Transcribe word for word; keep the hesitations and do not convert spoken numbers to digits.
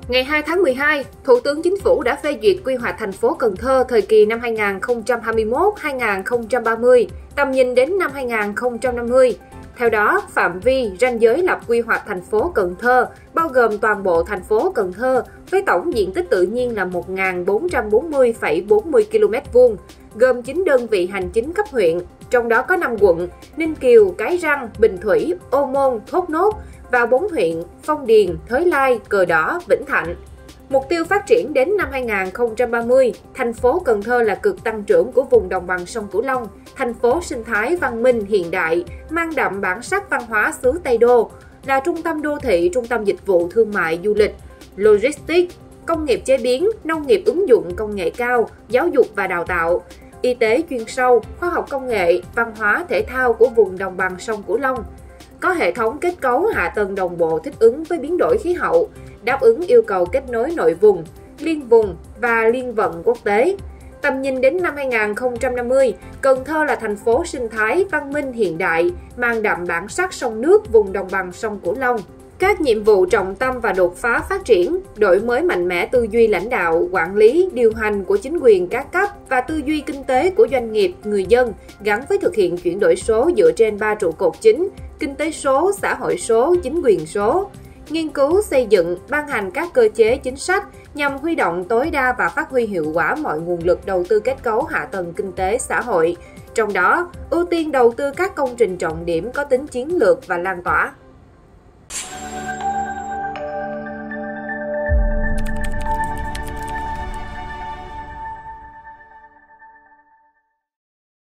Ngày hai tháng mười hai, Thủ tướng Chính phủ đã phê duyệt quy hoạch thành phố Cần Thơ thời kỳ năm hai nghìn không trăm hai mươi mốt đến hai nghìn không trăm ba mươi, tầm nhìn đến năm hai nghìn không trăm năm mươi. Theo đó, phạm vi, ranh giới lập quy hoạch thành phố Cần Thơ bao gồm toàn bộ thành phố Cần Thơ với tổng diện tích tự nhiên là một nghìn bốn trăm bốn mươi phẩy bốn mươi ki lô mét vuông, gồm chín đơn vị hành chính cấp huyện, trong đó có năm quận: Ninh Kiều, Cái Răng, Bình Thủy, Ô Môn, Thốt Nốt và bốn huyện: Phong Điền, Thới Lai, Cờ Đỏ, Vĩnh Thạnh. Mục tiêu phát triển đến năm hai nghìn không trăm ba mươi, thành phố Cần Thơ là cực tăng trưởng của vùng đồng bằng sông Cửu Long, thành phố sinh thái văn minh hiện đại, mang đậm bản sắc văn hóa xứ Tây Đô, là trung tâm đô thị, trung tâm dịch vụ thương mại du lịch, logistics, công nghiệp chế biến, nông nghiệp ứng dụng công nghệ cao, giáo dục và đào tạo, y tế chuyên sâu, khoa học công nghệ, văn hóa thể thao của vùng đồng bằng sông Cửu Long. Có hệ thống kết cấu hạ tầng đồng bộ thích ứng với biến đổi khí hậu, đáp ứng yêu cầu kết nối nội vùng, liên vùng và liên vận quốc tế. Tầm nhìn đến năm hai nghìn không trăm năm mươi, Cần Thơ là thành phố sinh thái văn minh hiện đại, mang đậm bản sắc sông nước vùng đồng bằng sông Cửu Long. Các nhiệm vụ trọng tâm và đột phá phát triển, đổi mới mạnh mẽ tư duy lãnh đạo, quản lý, điều hành của chính quyền các cấp và tư duy kinh tế của doanh nghiệp, người dân, gắn với thực hiện chuyển đổi số dựa trên ba trụ cột chính: kinh tế số, xã hội số, chính quyền số. Nghiên cứu, xây dựng, ban hành các cơ chế chính sách nhằm huy động tối đa và phát huy hiệu quả mọi nguồn lực đầu tư kết cấu hạ tầng kinh tế xã hội, trong đó ưu tiên đầu tư các công trình trọng điểm có tính chiến lược và lan tỏa.